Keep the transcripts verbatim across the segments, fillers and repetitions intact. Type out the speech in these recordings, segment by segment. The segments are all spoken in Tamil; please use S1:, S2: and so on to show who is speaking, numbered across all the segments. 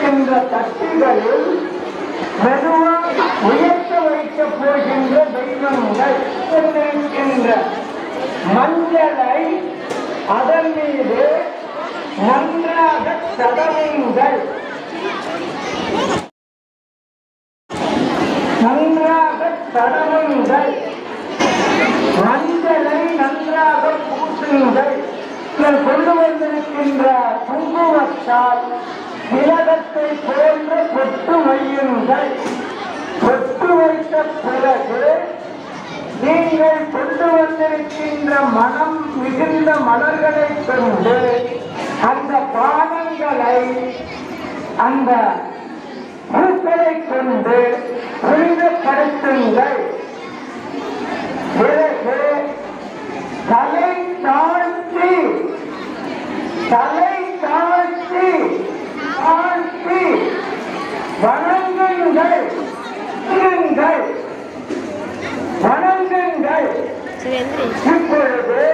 S1: கொண்டிருக்கின்ற தட்டுகளில் மெதுவாக உயர்த்த வைக்கப் போகின்ற தெய்வங்கள் கொண்டிருக்கின்ற மஞ்சளை அதன் மீது நன்றாக தடவுங்கள். நன்றாக தடவுங்கள். மஞ்சளை நன்றாக பூசுங்கள். கொண்டு வந்திருக்கின்ற குங்குமத்தால் திலகத்தை போன்ற பொட்டு வையுங்கள். பொட்டு வைத்த பிறகு நீங்கள் கொண்டு வந்திருக்கின்ற மனம் மிகுந்த மலர்களை கொண்டு அந்த பாதங்களை அந்த பூக்களை கொண்டு புனிதப்படுத்துங்கள். பிறகு தலை தாழ்த்தி தலை தாழ்த்தி தாழ்த்தி வணங்குங்கள் வணங்குங்கள். இப்பொழுது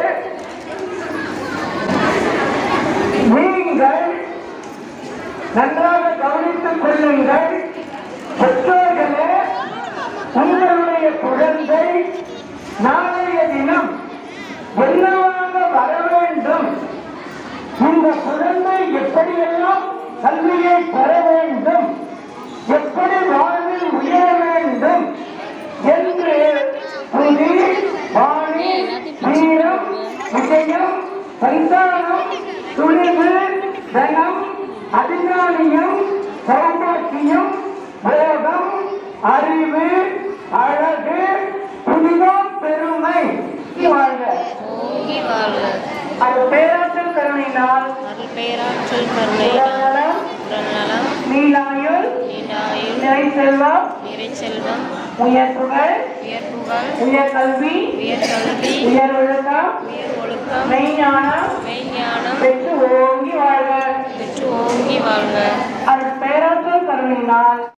S1: நீங்கள் நன்றாக கவனித்துக் கொள்ளுங்கள். பெற்றோர்களே, உங்களுடைய குழந்தை நாளைய தினம் என்னவாக வர வேண்டும், இந்த குழந்தை எப்படியெல்லாம் கல்வியை பெற வேண்டும், எப்படி வாழ்வில் உயர வேண்டும் என்று புதி வாணி வீரம் விஜயம் சந்தானம் துணிவு தனம் அதிகாரியம் சௌபாக்கியம் போகம் அறிவு அழகு புனிதம் பெருமை வாழ்க. அது பேராற்றல் கருணையினால் நீலாயுள் நிறை செல்வம் உயர் புகழ் உயர் கல்வி உயர் ஒழுக்கம் மெய்ஞானம் பெற்று ஓங்கி வாழ்க. அது பேராற்றல் கருணையினால்